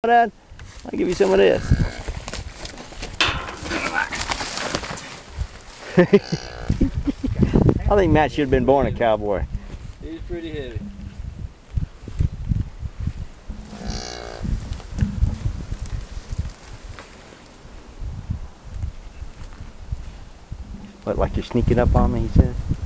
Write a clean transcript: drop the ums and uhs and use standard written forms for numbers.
Dad, I'll give you some of this. I think Matt should have been born a cowboy. He's pretty heavy. What, like you're sneaking up on me, he says?